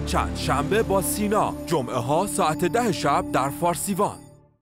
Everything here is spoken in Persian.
چند شنبه با سینا، جمعه ها ساعت 10 شب در فارسیوان.